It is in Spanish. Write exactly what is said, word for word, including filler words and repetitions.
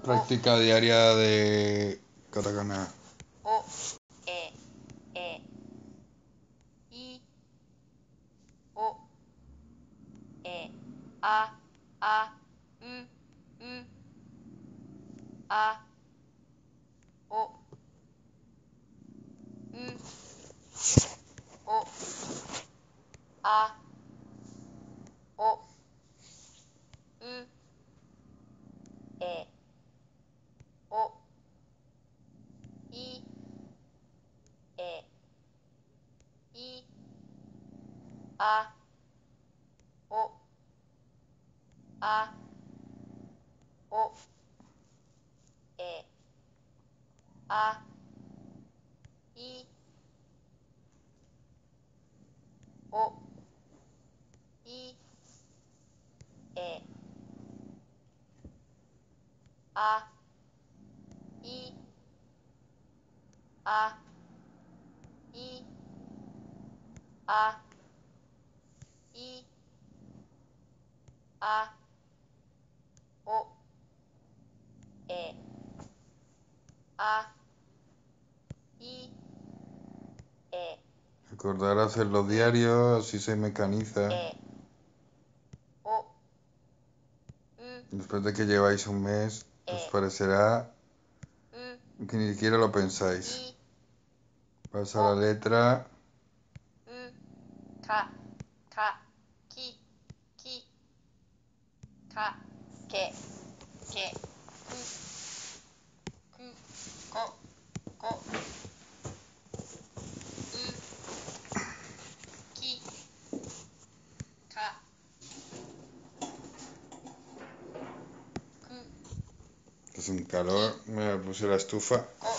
Práctica diaria de katakana. O, E, E, I, O, E, A, A, U, U, A, O, U, O, A, O, U, E, O, I, E, I, A, O, A, O, E, A, I, O, I, E, A, I, A, I, A, I, A, O, E, A, I, E, Recordar hacerlo diario, así se mecaniza. E, O, U, Después de que lleváis un mes, os E, parecerá U, que ni siquiera lo pensáis. I, Vas a la letra U, Ka, Ka, Ki, Ki, Ka, Ke, Ke, Ku, Ku, Ko, Ko, U, Ki, Ka, Ku, es un calor. Me puse la estufa. Ko,